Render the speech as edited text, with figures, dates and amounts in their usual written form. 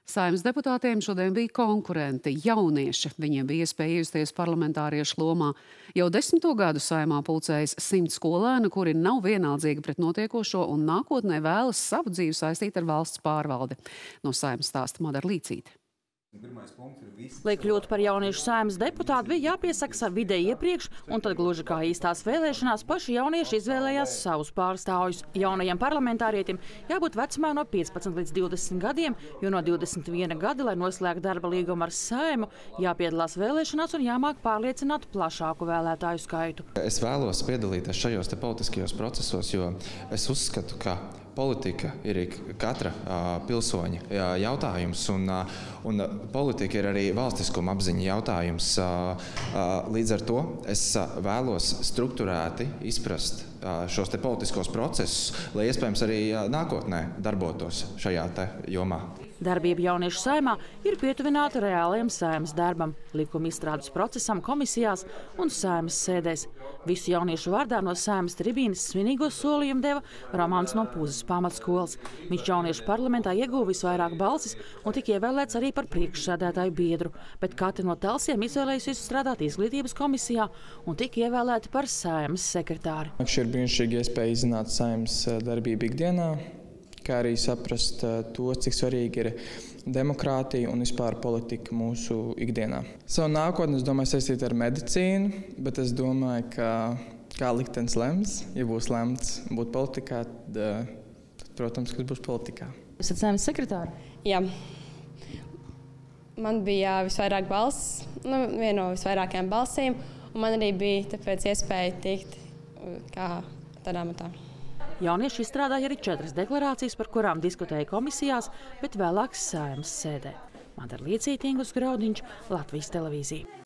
Saeimas deputātiem šodien bija konkurenti – jaunieši. Viņiem bija iespēja iejusties parlamentāriešu lomā. Jau 10. gadu Saeimā pulcējas 100 skolēnu, kuri nav vienaldzīgi pret notiekošo un nākotnē vēlas savu dzīvi saistīt ar valsts pārvaldi. No Saeimas stāsta Madara Līcīte. Lai kļūtu par jauniešu Saeimas deputātu, bija jāpiesaka ar vidēji iepriekš, un tad gluži kā īstās vēlēšanās paši jaunieši izvēlējās savus pārstāvjus. Jaunajiem parlamentārietim jābūt vecumā no 15 līdz 20 gadiem, jo no 21 gada, lai noslēgtu darba līgumu ar Saeimu, jāpiedalās vēlēšanās un jāmāk pārliecināt plašāku vēlētāju skaitu. Es vēlos piedalīties šajos politiskajos procesos, jo es uzskatu, ka politika ir katra pilsoņa jautājums, un politika ir arī valstiskuma apziņa jautājums. Līdz ar to es vēlos strukturēti izprast šos politiskos procesus, lai iespējams arī nākotnē darbotos šajā jomā. Darbība jauniešu Saeimā ir pietuvināta reālajam Saeimas darbam, likuma izstrādes procesam, komisijās un Saeimas sēdēs. Visu jauniešu vārdā no Saeimas tribīnes svinīgos solījumu deva Romāns no Puzas pamatskolas. Viņš jauniešu parlamentā ieguva visvairāk balsis un tika ievēlēts arī par priekšsēdētāju biedru, bet katra no talsiem izvēlējusies strādāt izglītības komisijā un tika ievēlēti par Saeimas sekretāri. Šī ir brīnišķīga iespēja izzināt Saeimas darbību ikdienā, kā arī saprast to, cik svarīgi ir demokrātija un vispār politika mūsu ikdienā. Savu nākotni, es domāju, saistīt ar medicīnu, bet es domāju, ka kā liktenis lems, ja būs lemts būt politikā, tad, protams, kas būs politikā. Jūs esat Saeimas sekretāri? Jā. Man bija visvairāk balss, viena no visvairākajām balsīm, un man arī bija tāpēc iespēja tikt kā tādā matā. Jaunieši izstrādāja arī 4 deklarācijas, par kurām diskutēja komisijās, bet vēlāk Saeimas sēdē. Madara Līcīte, Ingus Graudiņš, Latvijas televīzija.